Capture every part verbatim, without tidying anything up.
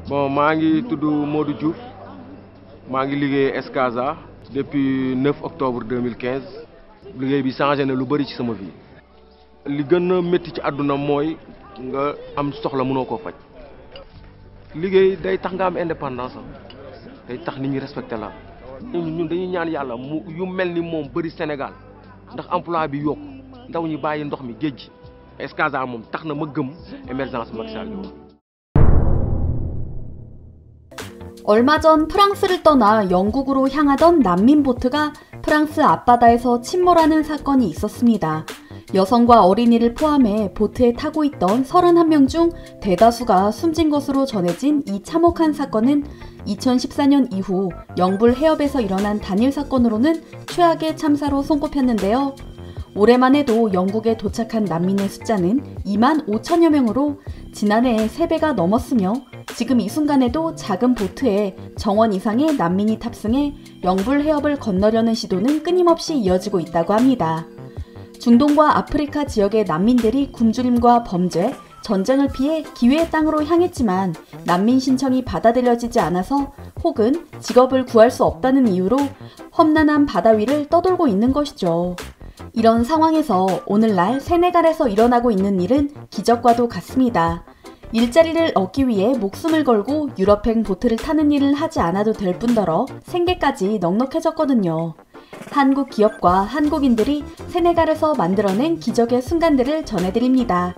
Bon, maa ngi tudd Modou Diouf maa ngi liggéey Escasa depuis neuf octobre deux mille quinze liggéey bi changé na lu bari ci sama vie. li gën a métti ci àdduna mooy nga am soxla mënoo koo faj liggéey day tax nga am indépendance day tax nit ñi respecté la ñun dañuy ñaan yàlla mu yu mel ni moom bari Sénégal ndax emploi bi yokku ndaw ñi bàyyi ndox mi géej gi Escasa moom tax na ma gëm émergence Macky Sall. 얼마 전 프랑스를 떠나 영국으로 향하던 난민 보트가 프랑스 앞바다에서 침몰하는 사건이 있었습니다. 여성과 어린이를 포함해 보트에 타고 있던 서른한 명 중 대다수가 숨진 것으로 전해진 이 참혹한 사건은 이천십사 년 이후 영불 해협에서 일어난 단일 사건으로는 최악의 참사로 손꼽혔는데요. 올해만 해도 영국에 도착한 난민의 숫자는 이만 오천여 명으로 지난해의 세 배가 넘었으며 지금 이 순간에도 작은 보트에 정원 이상의 난민이 탑승해 영불 해협을 건너려는 시도는 끊임없이 이어지고 있다고 합니다. 중동과 아프리카 지역의 난민들이 굶주림과 범죄, 전쟁을 피해 기회의 땅으로 향했지만 난민 신청이 받아들여지지 않아서 혹은 직업을 구할 수 없다는 이유로 험난한 바다 위를 떠돌고 있는 것이죠. 이런 상황에서 오늘날 세네갈에서 일어나고 있는 일은 기적과도 같습니다. 일자리를 얻기 위해 목숨을 걸고 유럽행 보트를 타는 일을 하지 않아도 될 뿐더러 생계까지 넉넉해졌거든요. 한국 기업과 한국인들이 세네갈에서 만들어낸 기적의 순간들을 전해드립니다.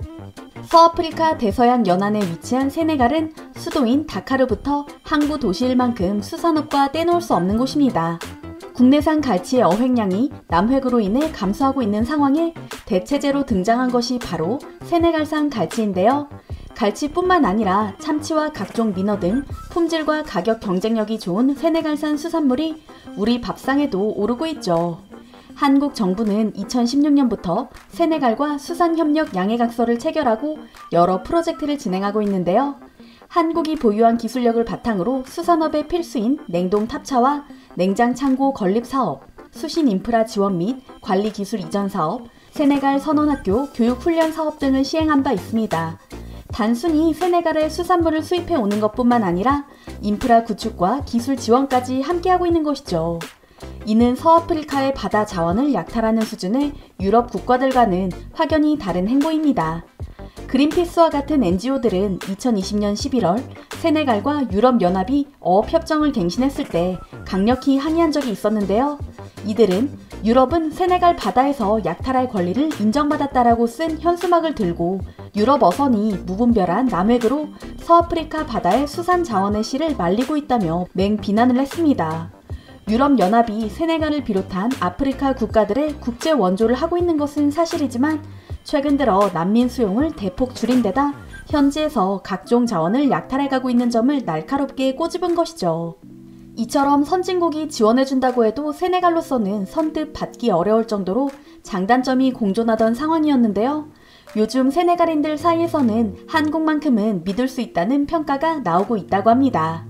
서아프리카 대서양 연안에 위치한 세네갈은 수도인 다카르부터 항구 도시일 만큼 수산업과 떼놓을 수 없는 곳입니다. 국내산 갈치의 어획량이 남획으로 인해 감소하고 있는 상황에 대체제로 등장한 것이 바로 세네갈산 갈치인데요. 갈치뿐만 아니라 참치와 각종 민어 등 품질과 가격 경쟁력이 좋은 세네갈산 수산물이 우리 밥상에도 오르고 있죠. 한국 정부는 이천십육 년부터 세네갈과 수산협력 양해각서를 체결하고 여러 프로젝트를 진행하고 있는데요. 한국이 보유한 기술력을 바탕으로 수산업의 필수인 냉동 탑차와 냉장 창고 건립 사업, 수신 인프라 지원 및 관리 기술 이전 사업, 세네갈 선원학교 교육 훈련 사업 등을 시행한 바 있습니다. 단순히 세네갈에 수산물을 수입해 오는 것뿐만 아니라 인프라 구축과 기술 지원까지 함께하고 있는 것이죠. 이는 서아프리카의 바다 자원을 약탈하는 수준의 유럽 국가들과는 확연히 다른 행보입니다. 그린피스와 같은 엔지오들은 이천이십 년 십일월 세네갈과 유럽연합이 어업협정을 갱신했을 때 강력히 항의한 적이 있었는데요. 이들은 유럽은 세네갈 바다에서 약탈할 권리를 인정받았다라고 쓴 현수막을 들고 유럽 어선이 무분별한 남획으로 서아프리카 바다의 수산 자원의 실을 말리고 있다며 맹비난을 했습니다. 유럽연합이 세네갈을 비롯한 아프리카 국가들의 국제 원조를 하고 있는 것은 사실이지만 최근 들어 난민 수용을 대폭 줄인 데다 현지에서 각종 자원을 약탈해가고 있는 점을 날카롭게 꼬집은 것이죠. 이처럼 선진국이 지원해준다고 해도 세네갈로서는 선뜻 받기 어려울 정도로 장단점이 공존하던 상황이었는데요. 요즘 세네갈인들 사이에서는 한국만큼은 믿을 수 있다는 평가가 나오고 있다고 합니다.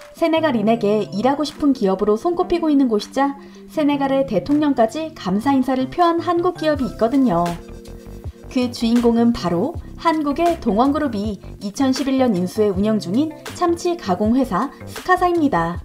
세네갈인에게 일하고 싶은 기업으로 손꼽히고 있는 곳이자 세네갈의 대통령까지 감사 인사를 표한 한국 기업이 있거든요. 그 주인공은 바로 한국의 동원그룹이 이천십일 년 인수해 운영 중인 참치 가공회사 스카사입니다.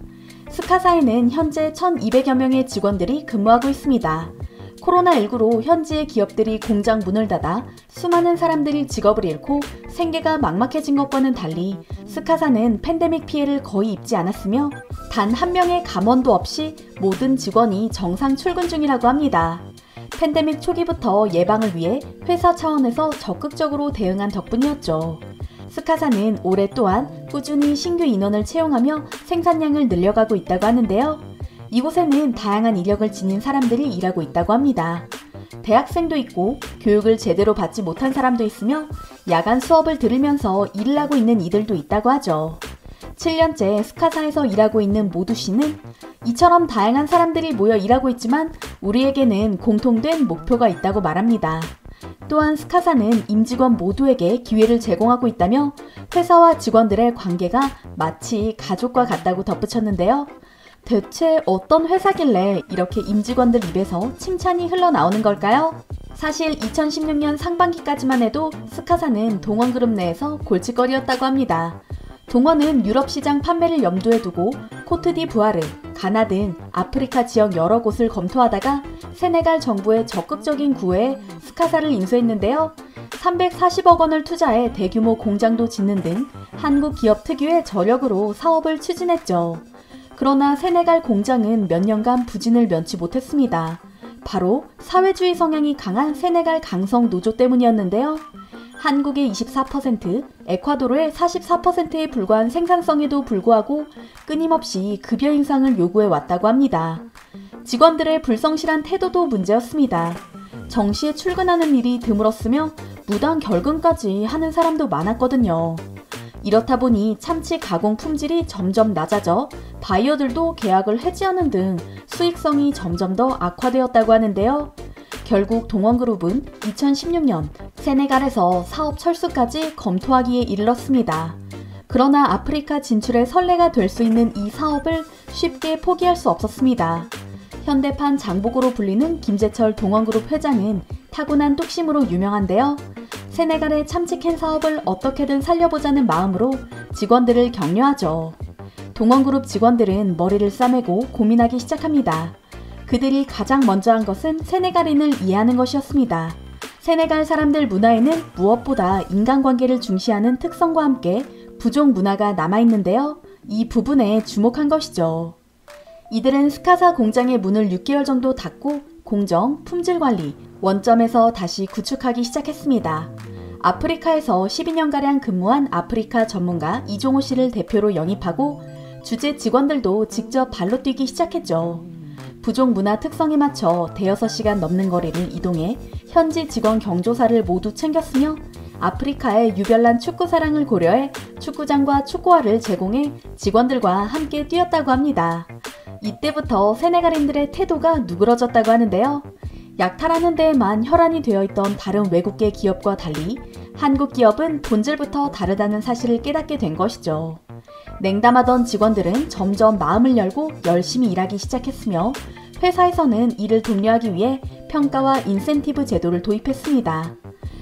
스카사에는 현재 천이백여 명의 직원들이 근무하고 있습니다. 코로나십구로 현지의 기업들이 공장 문을 닫아 수많은 사람들이 직업을 잃고 생계가 막막해진 것과는 달리 스카사는 팬데믹 피해를 거의 입지 않았으며 단 한 명의 감원도 없이 모든 직원이 정상 출근 중이라고 합니다. 팬데믹 초기부터 예방을 위해 회사 차원에서 적극적으로 대응한 덕분이었죠. 스카사는 올해 또한 꾸준히 신규 인원을 채용하며 생산량을 늘려가고 있다고 하는데요. 이곳에는 다양한 이력을 지닌 사람들이 일하고 있다고 합니다. 대학생도 있고 교육을 제대로 받지 못한 사람도 있으며 야간 수업을 들으면서 일을 하고 있는 이들도 있다고 하죠. 칠 년째 스카사에서 일하고 있는 모두 씨는 이처럼 다양한 사람들이 모여 일하고 있지만 우리에게는 공통된 목표가 있다고 말합니다. 또한 스카사는 임직원 모두에게 기회를 제공하고 있다며 회사와 직원들의 관계가 마치 가족과 같다고 덧붙였는데요. 대체 어떤 회사길래 이렇게 임직원들 입에서 칭찬이 흘러나오는 걸까요? 사실 이천십육 년 상반기까지만 해도 스카사는 동원그룹 내에서 골칫거리였다고 합니다. 동원은 유럽 시장 판매를 염두에 두고 코트디부아르, 가나 등 아프리카 지역 여러 곳을 검토하다가 세네갈 정부의 적극적인 구애에 스카사를 인수했는데요. 삼백사십억 원을 투자해 대규모 공장도 짓는 등 한국 기업 특유의 저력으로 사업을 추진했죠. 그러나 세네갈 공장은 몇 년간 부진을 면치 못했습니다. 바로 사회주의 성향이 강한 세네갈 강성 노조 때문이었는데요. 한국의 이십사 퍼센트, 에콰도르의 사십사 퍼센트에 불과한 생산성에도 불구하고 끊임없이 급여 인상을 요구해 왔다고 합니다. 직원들의 불성실한 태도도 문제였습니다. 정시에 출근하는 일이 드물었으며 무단 결근까지 하는 사람도 많았거든요. 이렇다 보니 참치 가공 품질이 점점 낮아져 바이어들도 계약을 해지하는 등 수익성이 점점 더 악화되었다고 하는데요. 결국 동원그룹은 이천십육 년 세네갈에서 사업 철수까지 검토하기에 이르렀습니다. 그러나 아프리카 진출의 선례가 될 수 있는 이 사업을 쉽게 포기할 수 없었습니다. 현대판 장복으로 불리는 김재철 동원그룹 회장은 타고난 뚝심으로 유명한데요. 세네갈의 참치캔 사업을 어떻게든 살려보자는 마음으로 직원들을 격려하죠. 동원그룹 직원들은 머리를 싸매고 고민하기 시작합니다. 그들이 가장 먼저 한 것은 세네갈인을 이해하는 것이었습니다. 세네갈 사람들 문화에는 무엇보다 인간관계를 중시하는 특성과 함께 부족 문화가 남아있는데요. 이 부분에 주목한 것이죠. 이들은 스카사 공장의 문을 육 개월 정도 닫고 공정, 품질관리, 원점에서 다시 구축하기 시작했습니다. 아프리카에서 십이 년가량 근무한 아프리카 전문가 이종호 씨를 대표로 영입하고 주재 직원들도 직접 발로 뛰기 시작했죠. 부족 문화 특성에 맞춰 대여섯 시간 넘는 거리를 이동해 현지 직원 경조사를 모두 챙겼으며 아프리카의 유별난 축구 사랑을 고려해 축구장과 축구화를 제공해 직원들과 함께 뛰었다고 합니다. 이때부터 세네갈인들의 태도가 누그러졌다고 하는데요. 약탈하는 데에만 혈안이 되어 있던 다른 외국계 기업과 달리 한국 기업은 본질부터 다르다는 사실을 깨닫게 된 것이죠. 냉담하던 직원들은 점점 마음을 열고 열심히 일하기 시작했으며 회사에서는 이를 독려하기 위해 평가와 인센티브 제도를 도입했습니다.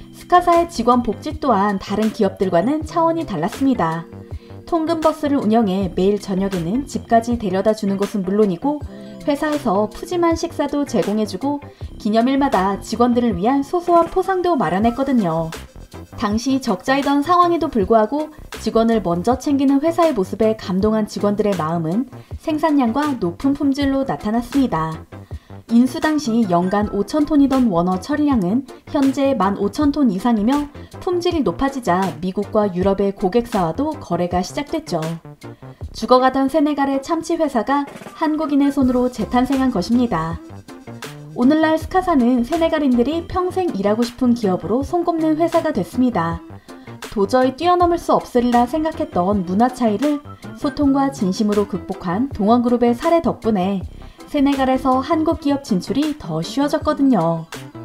스카사의 직원 복지 또한 다른 기업들과는 차원이 달랐습니다. 통근버스를 운영해 매일 저녁에는 집까지 데려다 주는 것은 물론이고 회사에서 푸짐한 식사도 제공해주고 기념일마다 직원들을 위한 소소한 포상도 마련했거든요. 당시 적자이던 상황에도 불구하고 직원을 먼저 챙기는 회사의 모습에 감동한 직원들의 마음은 생산량과 높은 품질로 나타났습니다. 인수 당시 연간 오천 톤이던 원어 처리량은 현재 만 오천 톤 이상이며 품질이 높아지자 미국과 유럽의 고객사와도 거래가 시작됐죠. 죽어가던 세네갈의 참치 회사가 한국인의 손으로 재탄생한 것입니다. 오늘날 스카사는 세네갈인들이 평생 일하고 싶은 기업으로 손꼽는 회사가 됐습니다. 도저히 뛰어넘을 수 없으리라 생각했던 문화 차이를 소통과 진심으로 극복한 동원그룹의 사례 덕분에 세네갈에서 한국 기업 진출이 더 쉬워졌거든요.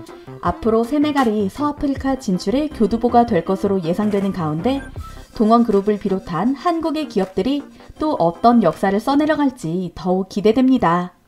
앞으로 세네갈이 서아프리카 진출의 교두보가 될 것으로 예상되는 가운데 동원그룹을 비롯한 한국의 기업들이 또 어떤 역사를 써내려갈지 더욱 기대됩니다.